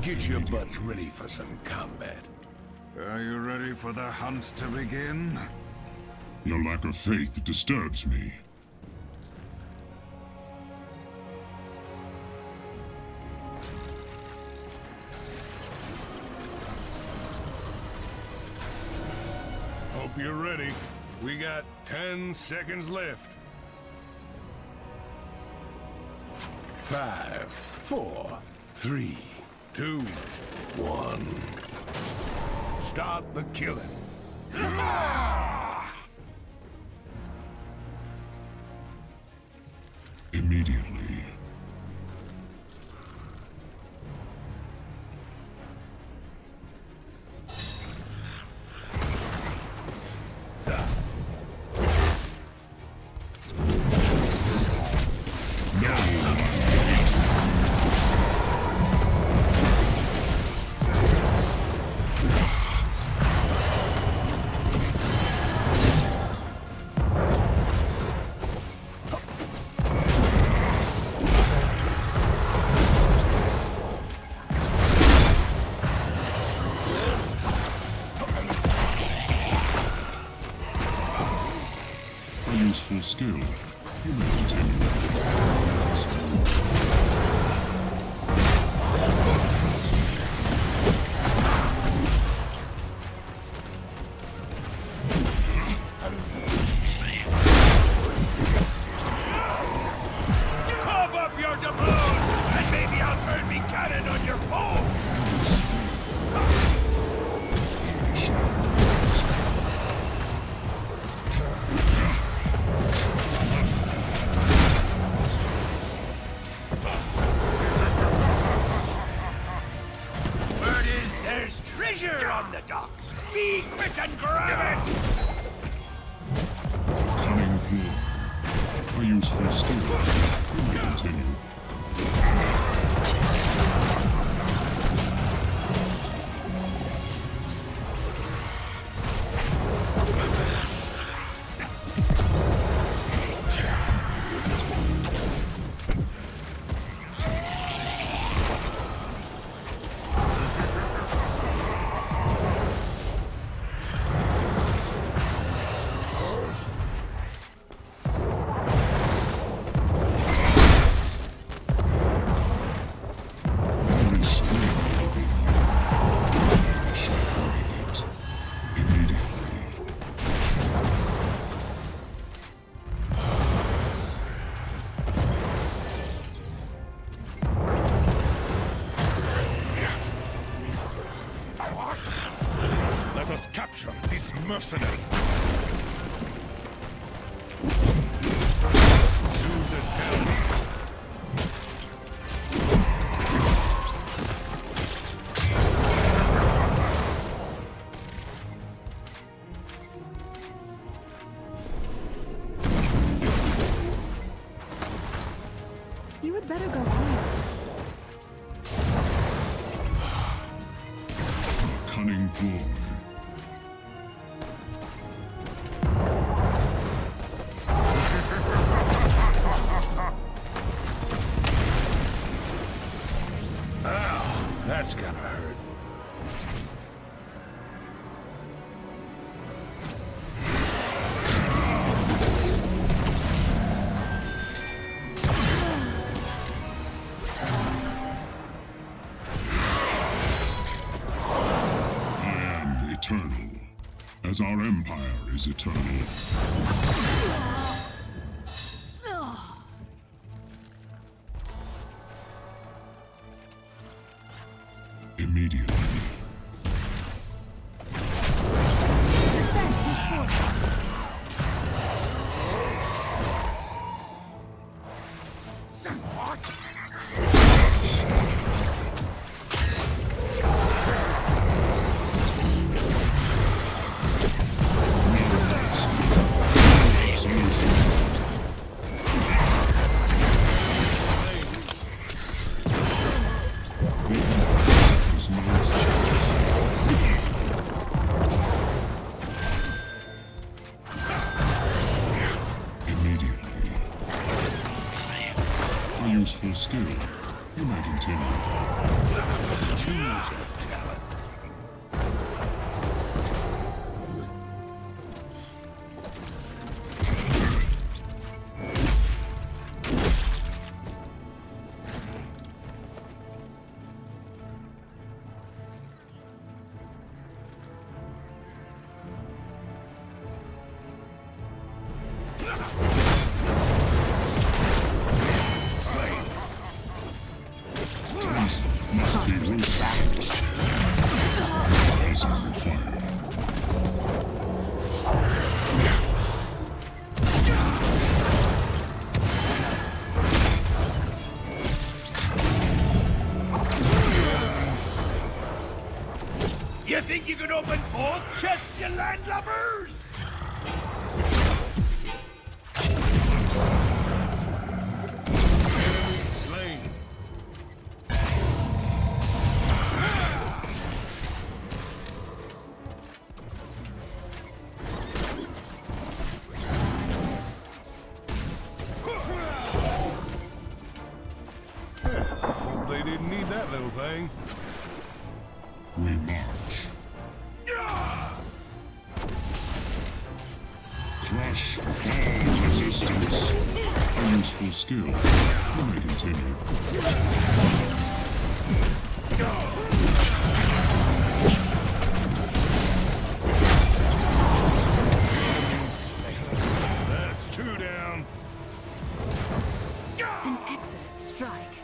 Get your butts ready for some combat. Are you ready for the hunt to begin? Your lack of faith disturbs me. Hope you're ready. We got 10 seconds left. 5, 4, 3, 2, 1. Start the killing. Immediately. Useful skill. You may continue. Pump up your doubloon, and maybe I'll turn me cannon on your foe! Treasure on the docks! Be quick and grab it! Cunning poor. A useful skill. You may continue. Let us capture this mercenary. Choose a talent. You would better go home. Cunning poor. That's gonna hurt. I am eternal, as our empire is eternal. Immediately. Defense is forward. Useful skill. You may continue. Choose a talent. Must be roasted. Poison required. You think you can open both chests, you landlubbers? Enemy slain. Hope they didn't need that little thing. We march. Crush all resistance. A useful skill. You may continue. That's two down. An excellent strike.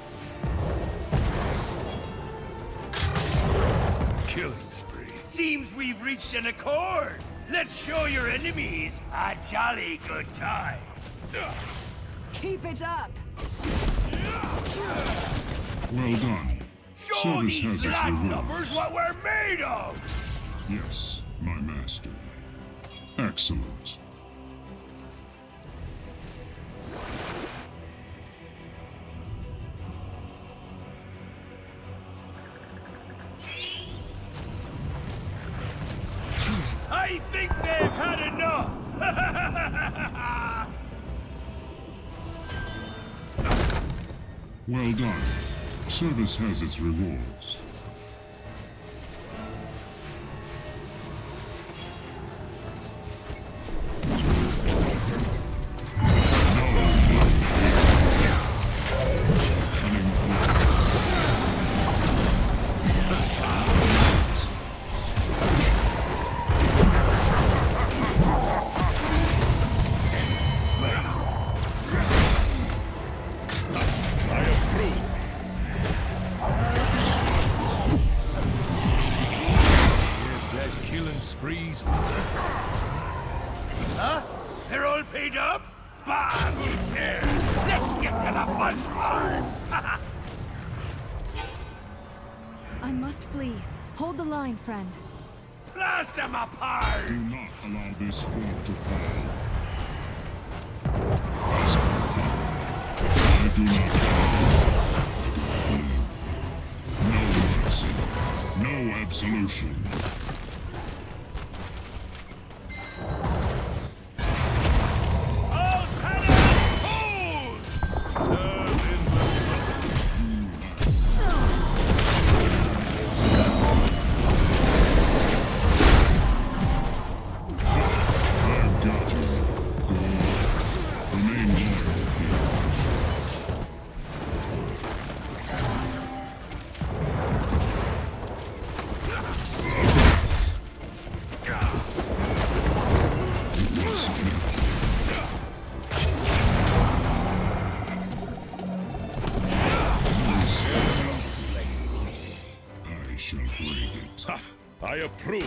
Killing spree. Seems we've reached an accord. Let's show your enemies a jolly good time. Keep it up. Well done. Show Service these has its landlubbers rewards. what we're made of. Yes, my master. Excellent. I think they've had enough. Well done. Service has its rewards. Sprees. Huh? They're all paid up? Bah, who cares? Let's get to the fun part. I must flee. Hold the line, friend. Blast them apart! Do not allow this fort to fall. I do not No mercy. No absolution. All cannons hold! I've got you. Go on. Remain loyal here. I shall break it. Ha! I approve.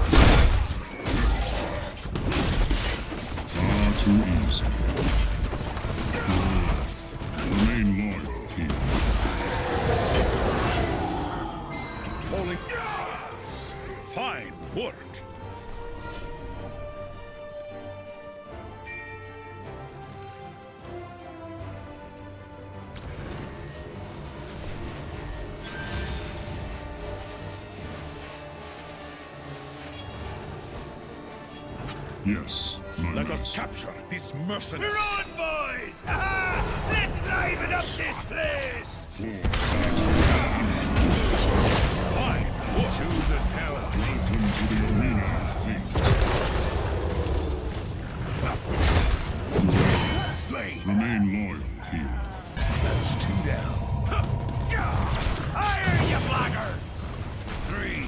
Far too easy. Remain loyal here. Holy. Fine work. Yes, my Let us master. capture this mercenary. We're on, boys! Ha-ha! Let's liven up this place! Why? Choose a talent. Welcome to the arena of fate. Slay. Remain loyal here. That's 2 down. Fire, you blackguards! 3.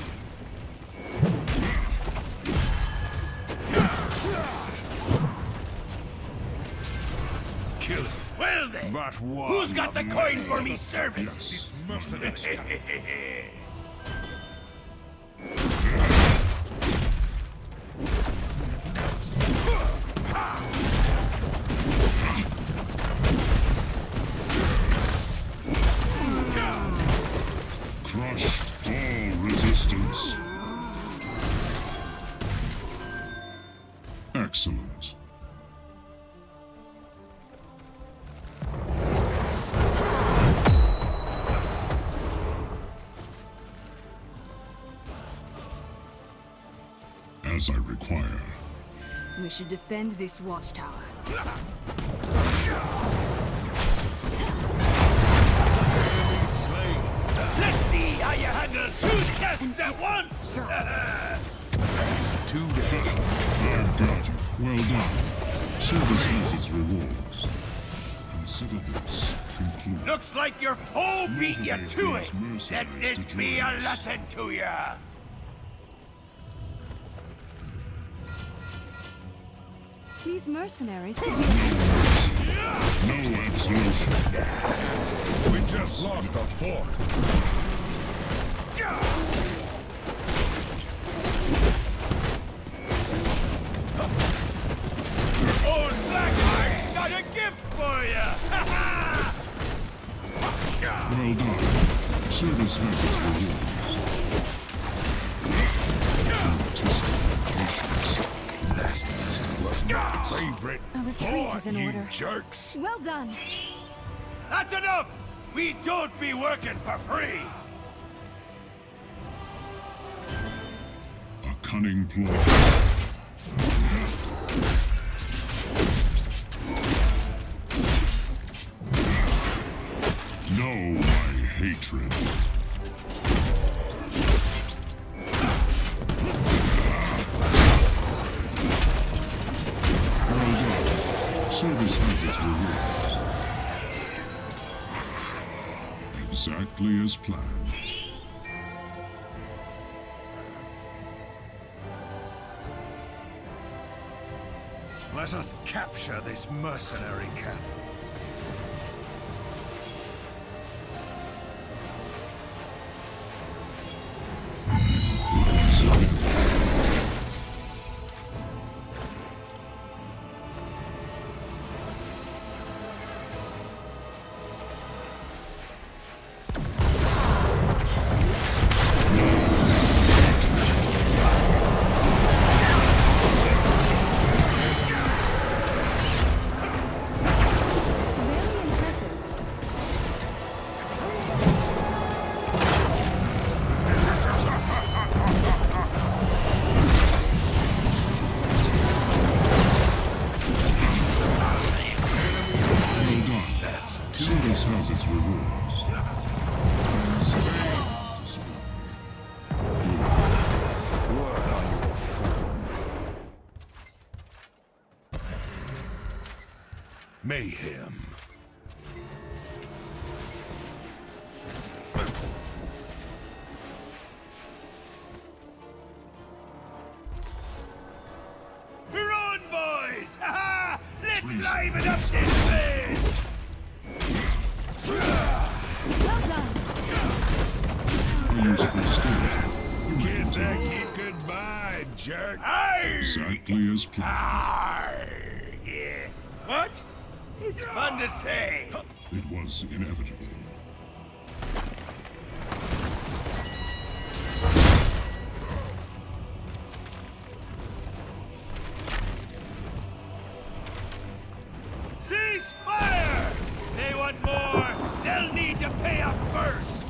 Kill it. Well then, But one who's got the of coin me. for me service? These mercenaries. Crush all resistance. Excellent. As I require. We should defend this watchtower. Enemy slain. Let's see how you handle 2 chests at once! That's 2 down. I've got you. Well done. Service has its rewards. Consider this concluded. Looks like your foe beat you to it! Let this be a lesson to you! These mercenaries could be No absolution. We just lost a fort. Old Blackheart got a gift for you! Well done. Service has its rewards. Favorite A retreat fort, is in you order. jerks. well done. That's enough! We don't be working for free! A cunning ploy. Know my hatred. Well done. Service has its rewards. Exactly as planned. Let us capture this mercenary camp. Very impressive. Well done. Service has its rewards. Word on your form. Mayhem. We're on, boys! Ha-ha! Let's liven up this thing! Well done. A useful skill. Kiss that kid goodbye, jerk. Aye! Exactly as planned. Aye! Yeah. What? It's fun to say. It was inevitable. Cease fire! They want more. They'll need to pay up first.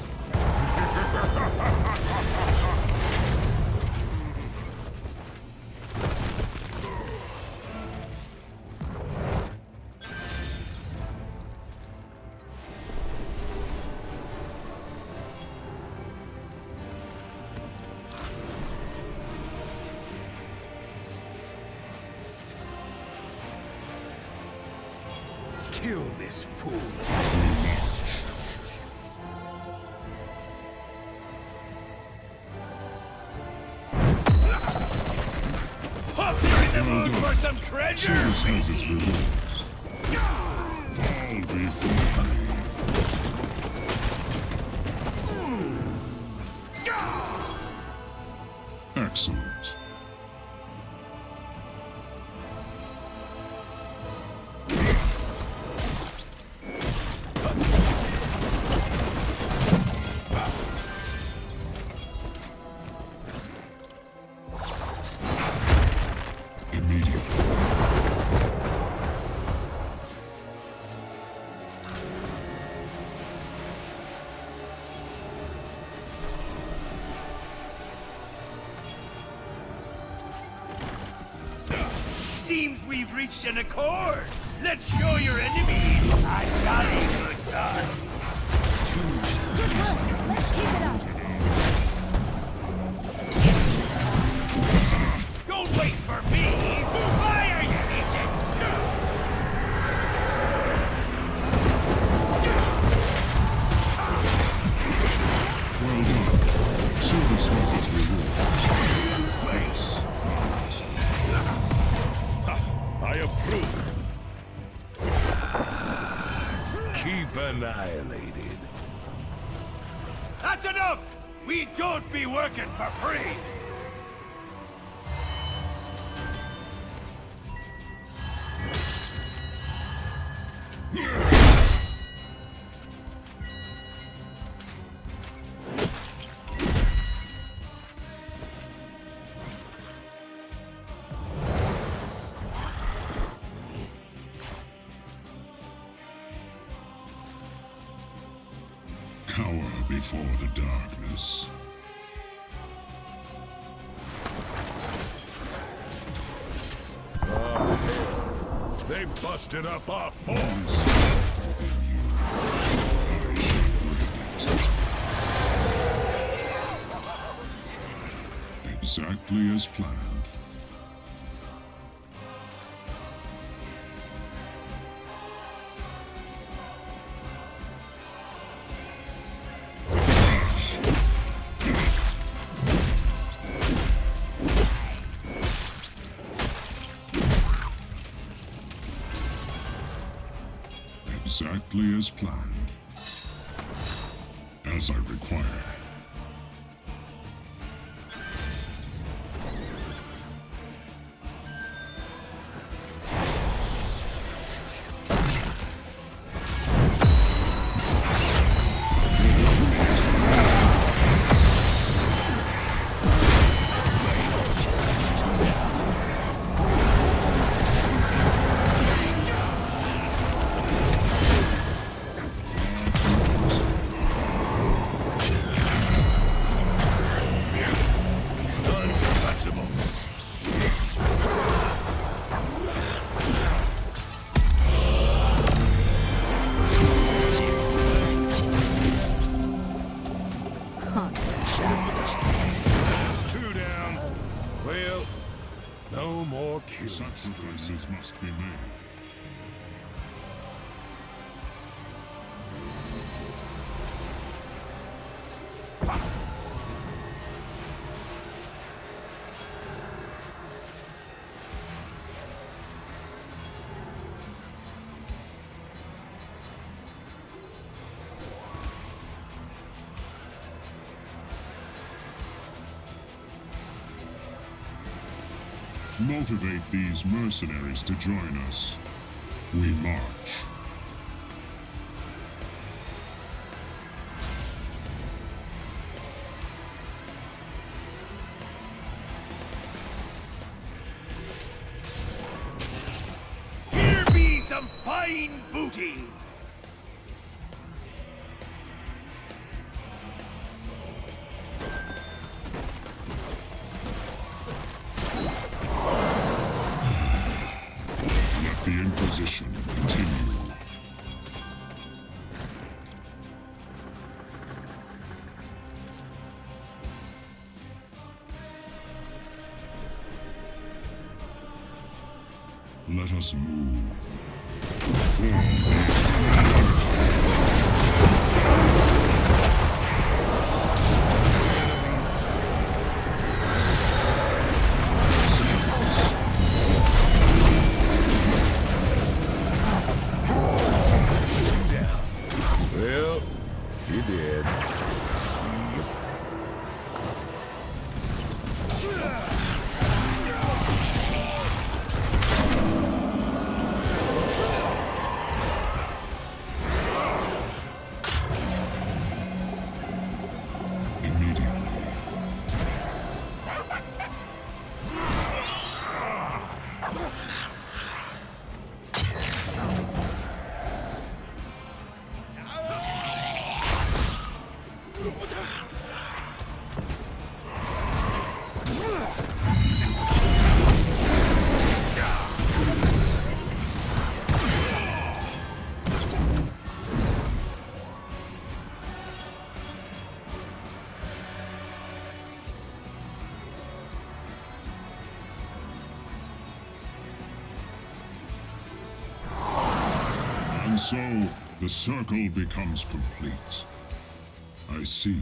this fool. Hope you're in the mood for some treasure! Service has its rewards. Fall before me. Excellent. Seems we've reached an accord. Let's show your enemies a jolly good time. Good work. Let's keep it up. Don't wait for me. Fire, you idiots! Well done. Service has its rewards. Nice. I approve. Keep annihilated. That's enough! We don't be working for free! Cower before the darkness. They busted up our force. Exactly as planned. Exactly as planned. As I require. No more kills. Sacrifices must be made. Motivate these mercenaries to join us. We march. Here be some fine booty! The Inquisition continue. Let us move. Form You did. And so, the circle becomes complete. I see.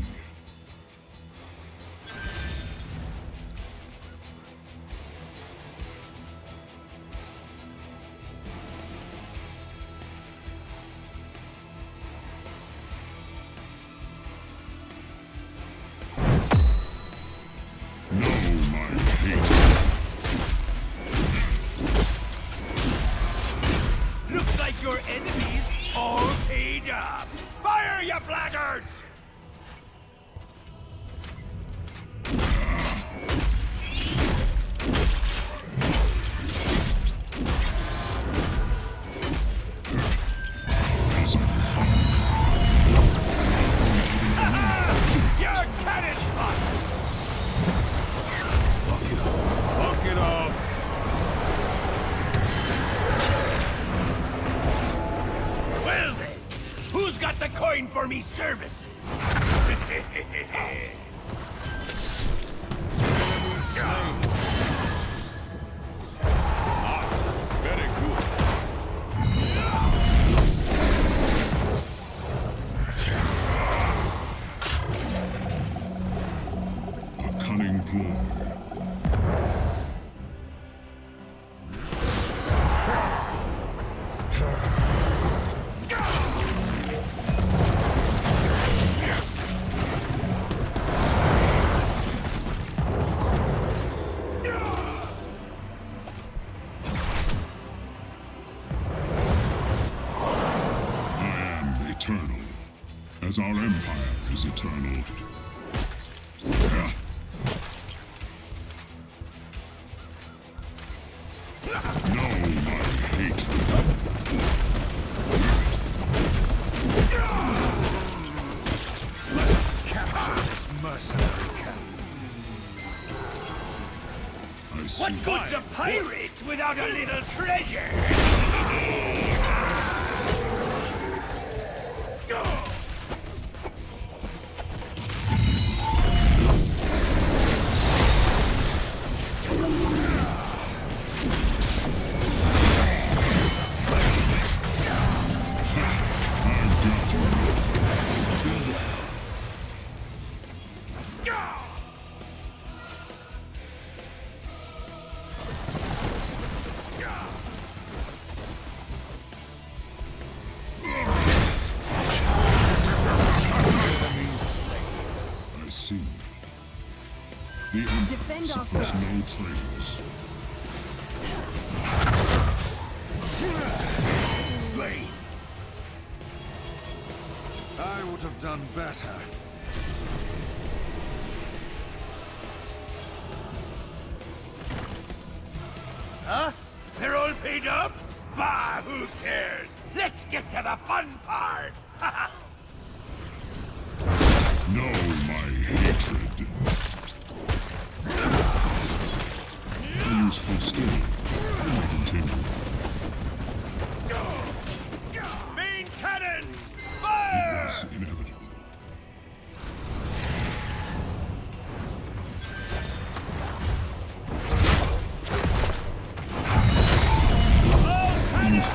Know my hate. Looks like your enemies all paid up. Fire, you blackguards! Your cannon shot! Knock it off. Well then, who's got the coin for me services? Very cool. A cunning ploy. I am eternal, as our empire is eternal. Know my hatred. Capture this mercenary camp. I see. What good's a pirate without a little treasure? I see. The Empire Defend our suffers fort. no traitors. Slain. I would have done better. Huh? They're all paid up? Bah, who cares? Let's get to the fun part! Know my hatred. A useful skill. Continue. Main cannons! It Fire! was inevitable. All cannons!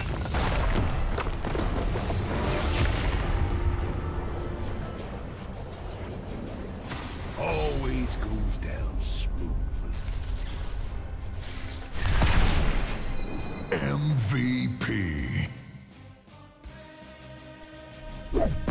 Always goes down smooth. MVP.